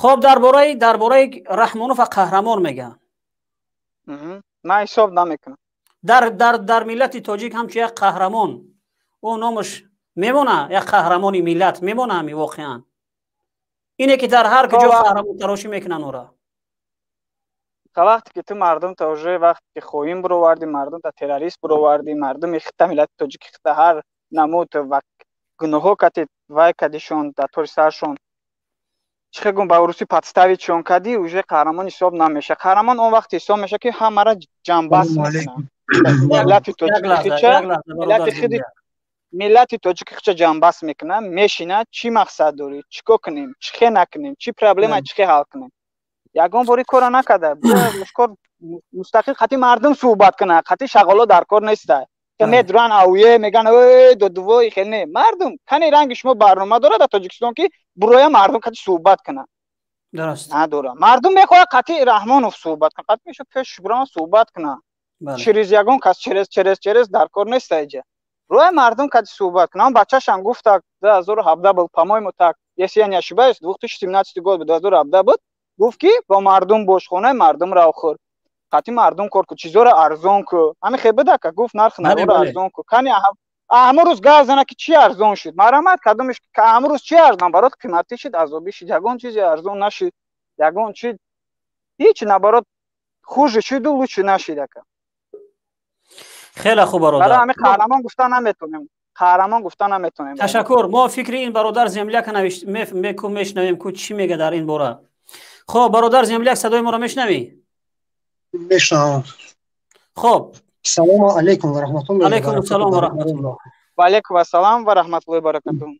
خب درباره رحمانوف قهرمان میگن. من حساب نمیکنم. در ملت تاجیک هم یک قهرمان او نامش میمونه، یک قهرمانی ملت میمونه همی واقعا. اینه که در هر کجا قهرمان تراشی میکنن اورا. وقتی که تو مردم تا وقتی که خویم برآوردی، مردم تا تروریست برآوردی، مردم خطه ملت تاجیک خطه هر نمود و گناهو کتی وای کدیشون در طور سرشون چه گون با روسی پادставить چون کدی уже قهرمان حساب نمیشه. قهرمان اون وقت حساب میشه که همه جنباس میکنه. ملت تاجیک ملت تاجیک خچ جنباس میکنه، میشینه چی مقصد داری، چیکار کنیم، چی نکنیم، چی پرابلم چی حل کنیم. یگان باری کار نکرده. مشکل مستقل خاطی مردم صحبت کنه، خاطی شغالا در کار نیسته. که میدرن اویه میگن اوی دو خیلی نه. مردم کنی رنگ شما برنامه داره در تاجیکستان که برای مردم خاطی صحبت کنه. درست. نداره. مردم میخواد خاطی رحمانوف صحبت کنه. خاطی میشه پیش بران صحبت کنه. چریز یگان کس چرز در کار نیسته اینجا. روی مردم خاطی صحبت کنه. من بچه‌شان گفت 2017 بود по-моему так. Если я не ошибаюсь, 2017 год بود 2017 بود. گفت که با مردم باشخونه مردم را خور. خاطی مردم کار کو چیزا را ارزان کو. همین خیبه ده که گفت نرخ نرو را ارزان کو. کنی امروز گاز نه که چی ارزان شد. مرامت کدومش که امروز چی ارزان برات قیمتی شد عذابی شد. یگان چیزی ارزان نشد. یگان چیز هیچ نه برات خوش شد و لوچ نشد که. خیلی خوب برادر. برای همین قهرمان گفتن نمیتونیم. قهرمان گفتن نمیتونیم. تشکر. ما فکر این برادر زملیک میشنویم که چی میگه در این باره. خب برادر زملیک صدای ما رو میشنوی؟ میشنوم. خب سلام علیکم و رحمت الله. علیکم السلام و رحمت الله. و علیکم السلام و رحمت الله و برکاته.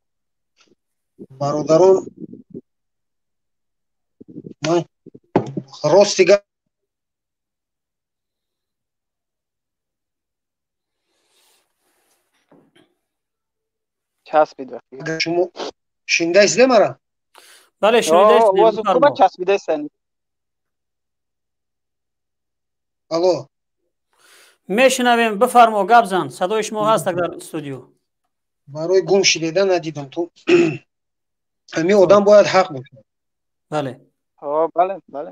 برادران من راست دیگه چسبید وقتی شما شنیده است مرا؟ بله شنیده است. آواز خوبه چسبیده است. الو میشنویم. بفرما گپ زن. صدای شما هست در استودیو. برای گم شدیدن ندیدم تو. همین آدم باید حق باشه. بله. بله.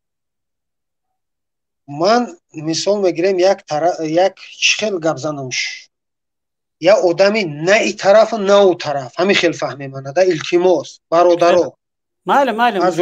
من مثال میگیرم یک خیلی گپ زنمش. یا آدمی نه این طرف نه اون طرف. همین خیلی فهمی منه. ده التماس برادرها. بله. از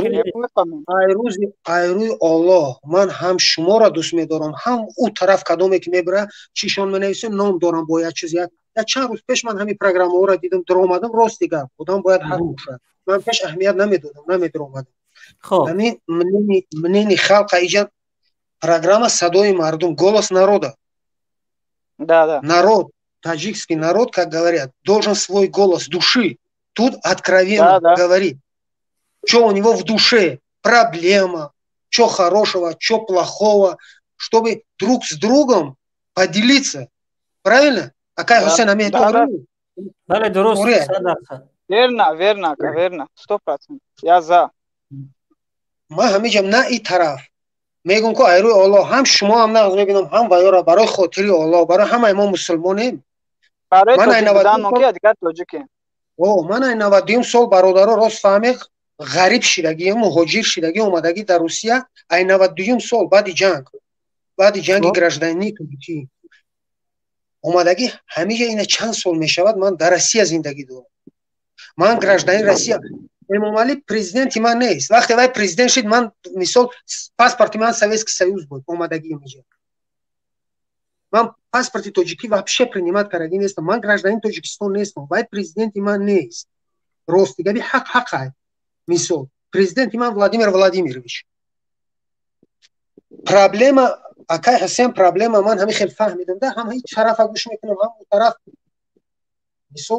روی الله من هم شما را دوست می‌دارم هم اون طرف کدومی که میبره چیشان می‌نویسه نام دارم با یک چیز یا چند روز پیش من همین پروگرام ها را دیدم در اومدم راست دیگه خودم باید حق باشه. من پیش اهمیت نمیدادم. خب همین منین خلق ایجاد программа صدای مردم голос народа. Да. Народ, таджикский народ, как говорят, должен свой голос души тут откровенно говорить. Что у него в душе, проблема, что хорошего, что плохого, чтобы друг с другом поделиться. Правильно? Акай Хусейн Амин говорит. Бale, дуруст. Верно. 100%. Я за. ما همینجام نه این طرف میگم که ایروی الله هم شما هم نقض میبینم هم ویارا برای خاطری الله برای همه ما مسلمانیم. برای تاجیک بودن ممکنه دیگر تاجیکیم. من این 90 سال برادرها راست فهمید غریب شدگی مهاجر شدگی اومدگی در روسیه این 92 سال بعد جنگ گражданní ترکی اومدگی همیشه این چند سال میشود من در روسیه زندگی دارم. من گражданин روسیه امام علی президент من نیست. وقتی وای президент شد من مثال پاسپورت من советский союз بود اومدگی اینجا. من паспорт таджики вообще принимать караги نیستم. من гражданин таджикистон نیستم. وای президент من نیست. راست دیگه حق مثال президент من Владимир Владимирович. проблема акай حسین проблема من همین خیلی فهمیدم. ده هم هیچ طرف گوش میکنم هم اون طرف مثال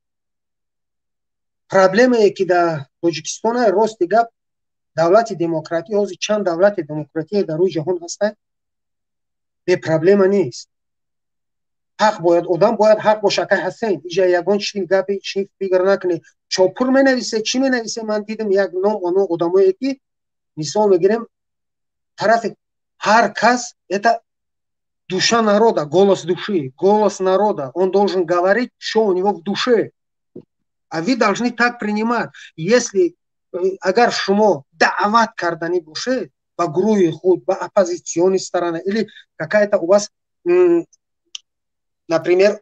проблема که در تاجیکستان راست دیگه دولت دموکراتی از چند دولت دموکراتی در روی جهان هستند به پرابلم نیست. حق باید آدم باید حق باشه که حسین اینجا یگان چی گپی چی فکر نکنه چاپور مینویسه چی مینویسه. من دیدم یک نام آدمایی که مثال میگیرم طرف هر کس это душа народа, голос души, голос народа. Он должен говорить, что у него в душе. А вы должны так принимать. Если агар шумо даъват кардани бошед ба гурӯҳи худ, ба оппозитсиони сторона или какая-то у вас, например,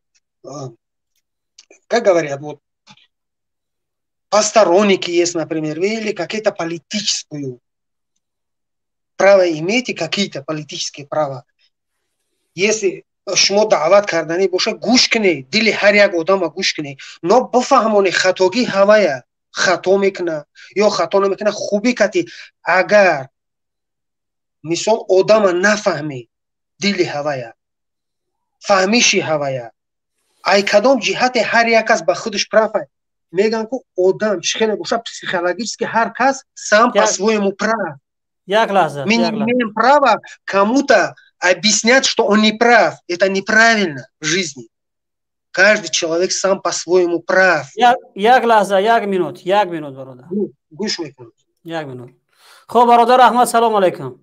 как говорят, вот посторонники есть, например, или какие-то политическую право имеете, какие-то политические права. Если шумо даъват кардани бошад, гӯш кунед, дили ҳар як одама гӯш кунед, но бифаҳмоне хатоги ҳавая хато мекуна ё хато намекуна. хубӣ кати агар мисол одама нафаҳме дили ҳавая, фаҳмиши ҳавая, ай кадом ҷиҳате ҳар як кас ба худаш прав меган ку одам чӣ хеле боша психологически ҳар кас сам по-своему прав. Як лаҳза. Мы не имеем права кому-то объяснять, что он не прав. Это неправильно в жизни. Каждый человек сам по-своему прав. Як лаҳза, як минут бародар. Гӯш мекунам. Як минут. Хуб, бародар Аҳмад, салом алейкум.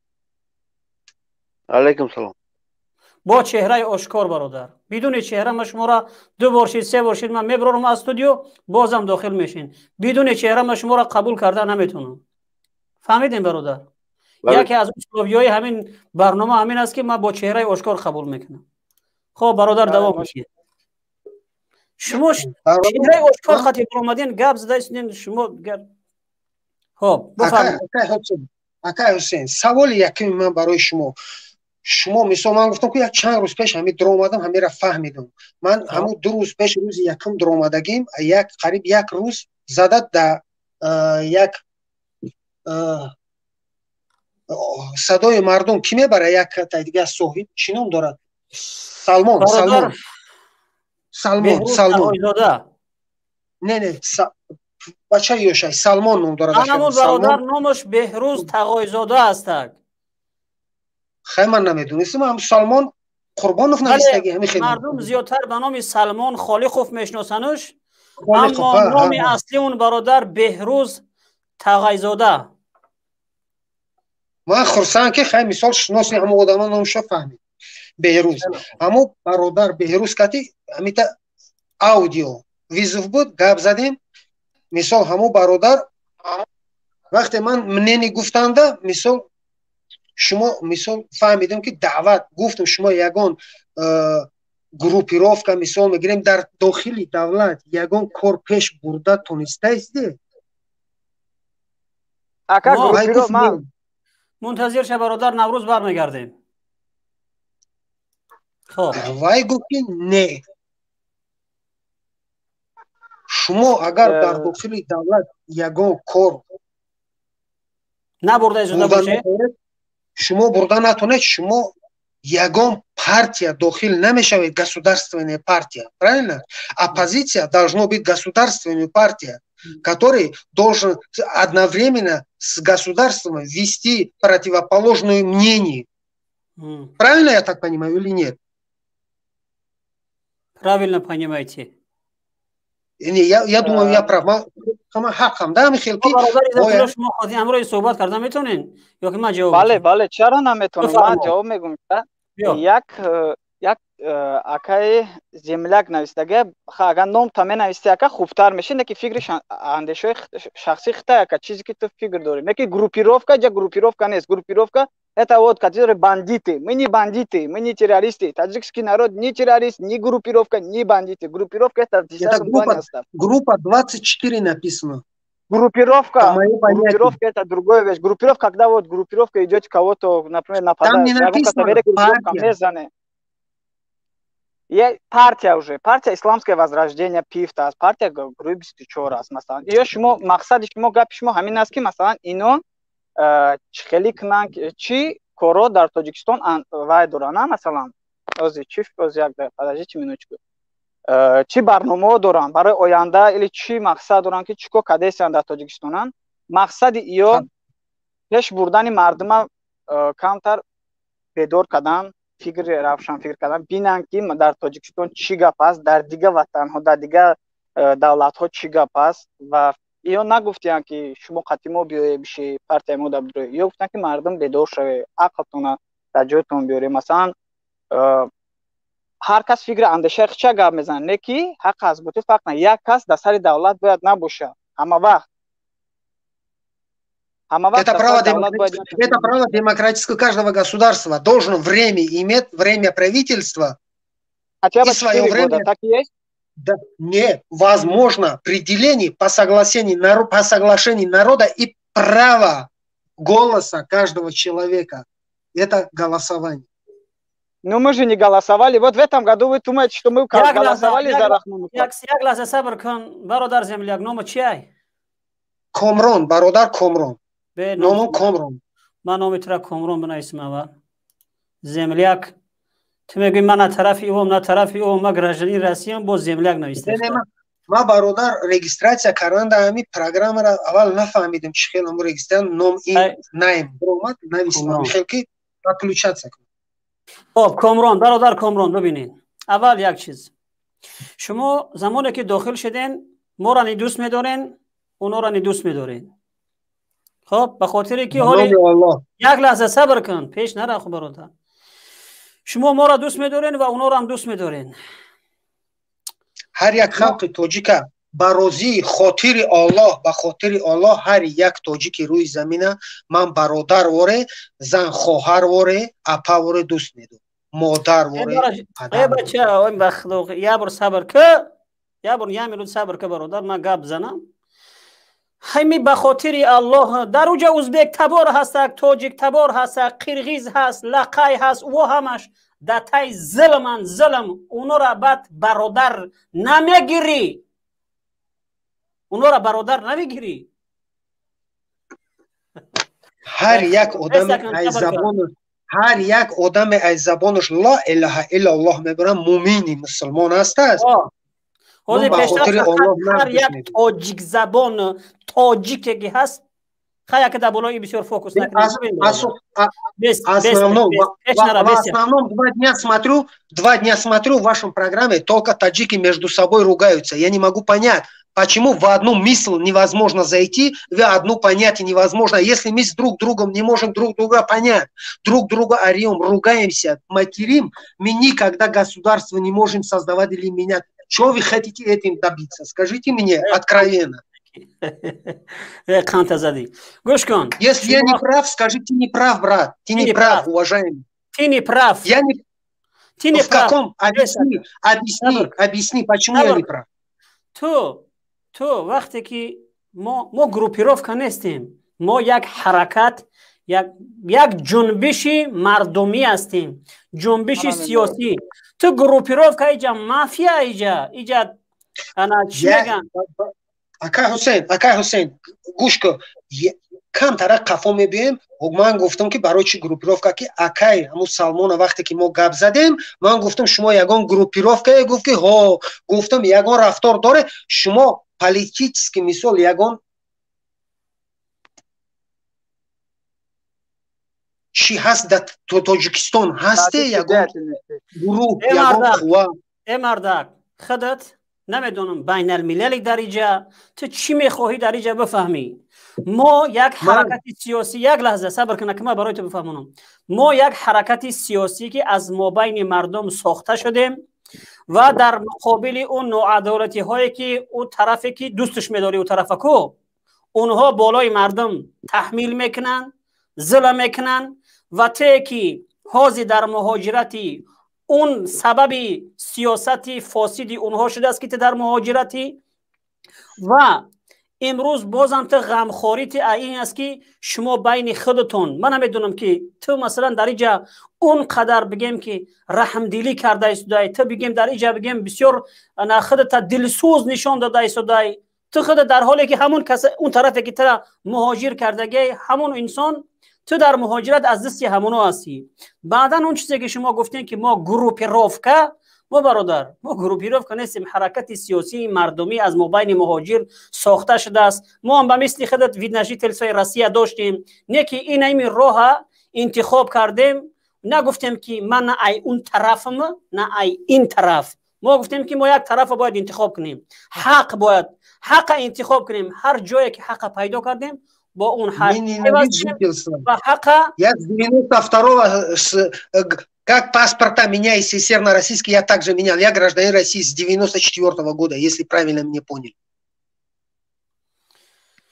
алейкум салом. با چهره آشکار برادر، بدون چهره ما شما را 2 بار شید 3 بار شید من میبرم از استودیو بازم داخل میشین، بدون چهره ما شما را قبول کرده نمیتونم. فهمیدین برادر؟ یکی از اسلوبیای همین برنامه همین است که من با چهره آشکار قبول میکنم. خب برادر دوام باشید. شما چهره آشکار خاطر اومدین گپ زده استین شما خب بفرمایید. آقای حسین سوال یکی من برای شما مثلا من گفتم که یک چند روز پیش همین در اومدم همین را فهمیدم. من همون 2 روز پیش روز یکم در اومدگیم قریب 1 روز زده در یک صدای مردم کی میبره یک تا دیگه صحبت چی نام دارد سلمان نه بچه یوشای سلمان نام دارد. همون برادر نامش بهروز تقایزاده است. خیلی من نمیدونستم. هم سلمان قربانوف نمیستگی همین خیلی مردم زیادتر به نام سلمان خالقوف میشناسنش، اما نام اصلی اون برادر بهروز تقایزاده. من خرسان که خیلی مثال شناسی همه آدمان نامش فهمید بهروز. اما برادر بهروز کتی همین تا اودیو ویزوف بود گپ زدیم. مثال همو برادر وقتی من منینی گفتنده مثال شما مثال فهمیدم که دعوت گفتم شما یگان گروپیروفکا مثال میگیریم در داخلی دولت یگان کار پیش برده تونسته است. اکا گروپیروف ما منتظر شه برادر نوروز برمیگردیم. خب وای گفتی نه شما اگر در داخلی دولت یگان کار نبرده زنده باشه شما برده نتونه شما ягон партия дохил намешавед государственная партия, правильно? Оппозиция должна быть государственная партия, которая должен одновременно с государством вести противоположное мнение. Правильно я так понимаю или нет? Правильно понимаете. Я думаю, я прав. حقم دارم خیلی شما خواهی امروز صحبت کردن میتونین یا که من جواب بله بله چرا نمیتونم من جواب میگم یک اکای земляк навистага агар ном та менависти ака хубтар мешин неки фикри андешои шахси хита ака чизе ки ту фикр дори неки группировка ҷа группировка нест группировка это вот которые бандиты мы не террористы таджикский народ не террорист не группировка не бандиты группировка это группа 24 написано группировка это другое вещь группировка когда вот группировка идет кого-то например нападает партия уже партия исламское возрождение пифта партия группы 24 аст масалан ё шумо мақсади шумо гапи шумо ҳамин аст ки масалан ино хеле кунанд чи коро дар тоҷикистон вай доранд масалан ози чи ози як подождите минуточку чи барномаҳо доранд барои оянда или чи мақсад доранд ки чӣ кор кардесиянд дар тоҷикистонанд мақсади иё пеш бурдани мардума камтар бедор кардан фикри равшан фикр кардан бинанд ки дар тоҷикистон чӣ гап аст дар дигар ватанҳо дар дигар давлатҳо чӣ гап аст ва иё нагуфтиянд ки шумо қатимо биёе биши партияи мо дар бирои иё гуфтанд ки мардум бедор шаве ақлтона дар ҷоятон биёре масалан ҳар кас фикри андешаи хича гап мезанад не ки ҳақ аст гуфти фақт як кас дар сари давлат бояд набошад ҳама вақт Это право демократического каждого государства. Должно время иметь, время правительства. Хотя бы 4 года, так и есть? Да, нет, возможно определение по соглашению народа и право голоса каждого человека. Это голосование. Ну мы же не голосовали. Вот в этом году вы думаете, что мы голосовали за Рахмон? Бародар земляк, номер чай? Комрон, бародар Комрон. Номер Комрон. من نام ترا کامران بنویسم اول زملیک تو میگی من نه طرفی اوم نه طرفی اوم ما گراجنی رسیم با زملیک نویسته ما برادر رجیستراسیا کردن امی پروگرام را اول نفهمیدم چه خیلی امور رجیستر نام این نیم برومات نویسم خیلی که подключаться کنم. خب کامران برادر کامران ببینین اول یک چیز شما زمانی که داخل شدین ما را دوست می‌دارین اونا را دوست می‌دارین خب به خاطر که حالی یک لحظه صبر کن پیش نره خب برادر شما ما را دوست می‌دارین و اونا را هم دوست می‌دارین هر یک خلق تاجیک به راضی خاطر الله به خاطر الله هر یک تاجیک روی زمینه من برادر واره زن خواهر واره اپا واره دوست می‌دارم مادر واره ای بچه این بخلوق یا بر صبر که یا بر یه میلیون صبر که برادر من گپ بزنم همی به خاطر الله در اونجا ازبک تبار هست تاجیک تبار هست قرغیز هست لقای هست و همش دتای ظلم اونا را بعد برادر نمیگیری اونا را برادر نمیگیری هر یک آدم از زبانش هر یک آدم از زبانش لا اله الا الله میگه مومینی مسلمان است حاضر پیشتر هر یک تاجیک زبان تاجیکی که هست خیلی که در بالایی بسیار فوکس نکنید основном 2 дня смотрю в вашем программе только таджики между собой ругаются. Я не могу понять, почему в одну мысль невозможно зайти, в одну понятие невозможно. Если мы с друг другом не можем друг друга понять, друг друга орем, ругаемся, материм, мы никогда государство не можем создавать или менять. Что вы хотите этим добиться? Скажите мне откровенно. Если я не прав, скажите не прав, брат. Ты не прав, уважаемый. Ты не прав. Я не... Ты не прав. В каком? Объясни, почему я не прав. تو وقتی که ما گروپیروفکا نیستیم ما یک حرکت یک جنبش مردمی هستیم جنبش سیاسی تو گروپیروفکا ایجا مافیا ایجا انا چی میگن Акай Хусейн, гуш кун. Кам тарак қафо мебием. Ман гуфтам ки барои чи группировка ки акай ҳамун Салмона вақте ки мо гап задем, ман гуфтам шумо ягон группировка гуфт ки ҳо, гуфтам ягон рафтор доре, шумо политически мисол ягон чи ҳаст дар Тоҷикистон ҳасте ягон гурӯҳ ягон қувва. мардак худат نمیدونم بین المللی در اینجا تو چی میخواهی در اینجا بفهمی ما یک حرکت سیاسی یک لحظه صبر کن که من برای تو بفهمونم ما یک حرکت سیاسی که از مابین مردم ساخته شدیم و در مقابل اون نوعدالتی هایی که اون طرفی که دوستش میداری اون طرف کو اونها بالای مردم تحمیل میکنن ظلم میکنن و که حاضی در مهاجرتی اون سبب سیاست فاسدی اونها شده است که در مهاجرتی و امروز بازم تو غمخوریت این است که شما بین خودتون من نمیدونم که تو مثلا در اینجا اون قدر بگیم که رحمدلی کرده ایستادی تو بگیم در اینجا بگیم بسیار خودت دلسوز نشان داده ایستادی تو خودت در حالی که همون کس اون طرفی که تو مهاجر کردگی همون انسان تو در مهاجرت از دستی همونو هستی بعدا اون چیزی که شما گفتین که ما گروپیروفکا ما برادر ما گروپیروفکا نیستیم حرکت سیاسی مردمی از مابین مهاجر ساخته شده است ما هم به مثل خودت ویدنشی تلسای روسیه داشتیم نه که این راه انتخاب کردیم نگفتیم که من نه ای اون طرفم نه ای این طرف ما گفتیم که ما یک طرف باید انتخاب کنیم حق انتخاب کنیم هر جایی که حق پیدا кардем با اون حق و حق я с 92-го как паспорта меня из северно-российский я также менял я гражданин России с 94-го года если правильно меня поняли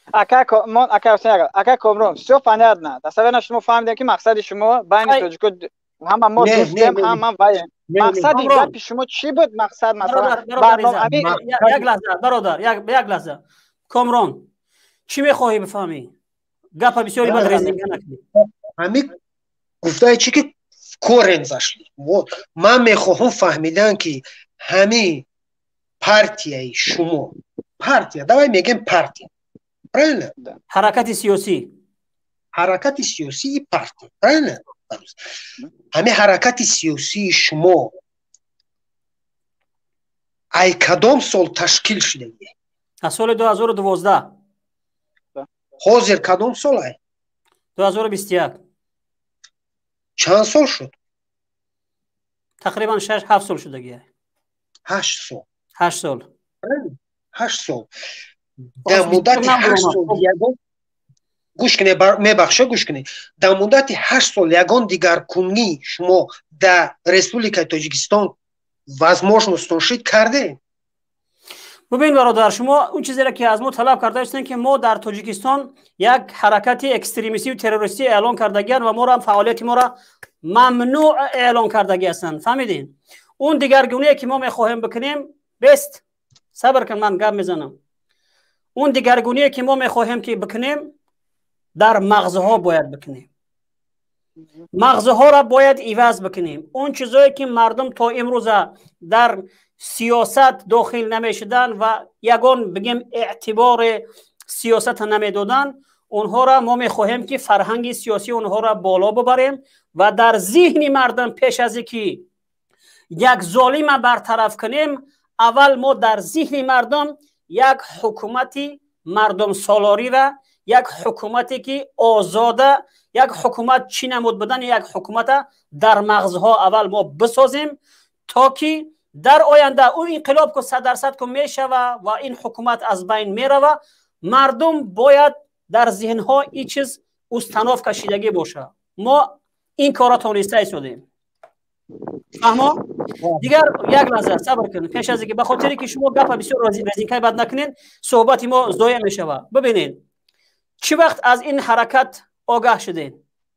Ака Комрон, все понятно. Достоверно шумо фаҳмидем ки мақсади шумо байни тоҷико ҳама мо дӯстем, ҳама ваем. Мақсади гапи шумо чӣ буд? Мақсад масалан бародар, як лаҳза. Комрон, чӣ мехоҳӣ бифаҳмӣ? Гапа бисёри бад резинка накунӣ. ҳамин гуфтаи чӣ ки корен зашли. Ман мехоҳам фаҳмидан ки ҳамин партияи шумо, партия, давай мегем партия. Правильно? Ҳаракати сиёсӣ. Ҳаракати сиёсии партия. Правильно? ҳамин ҳаракати сиёсии шумо ай кадом сол ташкил шудагӣ? Аз соли 2012. ҳозир кадом сол ай? 2021. чанд сол шуд? тақрибан 6-7 сол шудагӣ. 8 сол. 8 сол. 8 сол. дар муддати 8 сол ягон гӯш кунед, мебахша гӯш кунед. Дар муддати 8 сол ягон дигаркунӣ шумо дар Республикаи Тоҷикистон возможностон шид кардем? бубин бародар, шумо он чизеро ки аз мо талаб карда ҳастем ки мо дар Тоҷикистон як ҳаракати экстремистӣ террористӣ эълон кардагианд ва моро фаъолияти моро мамнӯъ эълон кардагӣ ҳастанд. фаҳмидин? он дигаргуние ки мо мехоҳем бикунем, бест сабр кун, ман гап мезанам. он дигаргуние ки мо мехоҳем ки бикунем, дар мағзҳо бояд бикунем. мағзҳоро бояд иваз бикунем. он чизое ки мардум то имрӯза дар сиёсат дохил намешуданд ва ягон бигем эътибори сиёсата намедоданд, онҳоро мо мехоҳем ки фарҳанги сиёсии онҳоро боло бибарем ва дар зиҳни мардум пеш аз ин ки як золима бартараф кунем, аввал мо дар зиҳни мардум як ҳукумати мардумсолориро, як ҳукумате ки озода, як ҳукумат чӣ намуд будани як ҳукумата дар мағзҳо аввал мо бисозем, то ки дар оянда ӯ инқилоб ку 100% ку мешава ва ин ҳукумат аз байн мерава, мардум бояд дар зиҳнҳо ин чиз установка шидагӣ боша. мо ин корро тониста истодем. фаҳмо? дигар як лаҳза сабр кун, пеш аз ки ба хотире ки шумо гапа бисёр резинкаи бад накунед, суҳбати мо зоя мешава. бибинед, чӣ вақт аз ин ҳаракат огаҳ шудед?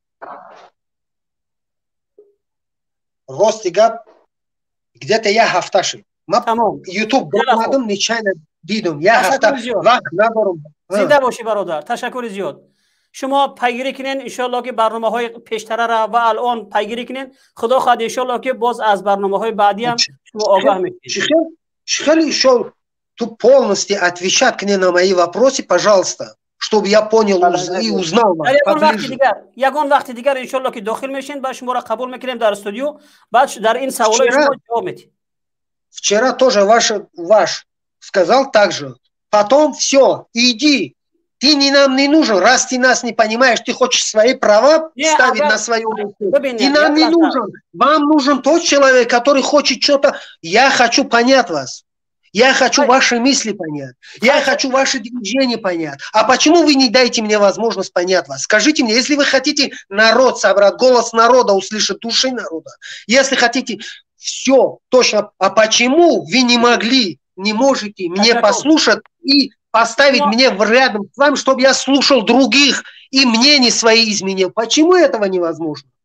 рости гап где-то я ҳафта шуд. Ман YouTube омадам, нечайна дидам. Я ҳафта вақт надорам. зинда бошӣ бародар. Ташаккури зиёд. шумо пайгирӣ кунед, иншоалло ки барномаҳои пештарара ва алон пайгирӣ кунед. Худо хоҳад иншоалло ки боз аз барномаҳои баъди ҳам шумо огаҳ мешавед. Шихели ещё tu полностью отвечать мне на мои вопросы, пожалуйста, чтобы я понял и узнал вас поближе. ягон вақти дигар иншоалло ки дохил мешин, баъд шуморо қабул мекунем дар студио, баъд дар ин саволои шумо ҷавоб медиҳем. Вчера тоже ваш сказал так же. Потом все, иди. Ты нам не нужен, раз ты нас не понимаешь, ты хочешь свои права ставить на свою руку. Ты нам не нужен. Вам нужен тот человек, который хочет что-то. Я хочу понять вас. Я хочу ваши мысли понять. Я хочу ваши движения понять. А почему вы не даете мне возможность понять вас? Скажите мне, если вы хотите народ собрать, голос народа услышать, души народа, если хотите все точно, а почему вы не могли, не можете мне послушать и поставить мне рядом с вами, чтобы я слушал других и мнения свои изменил? Почему этого невозможно?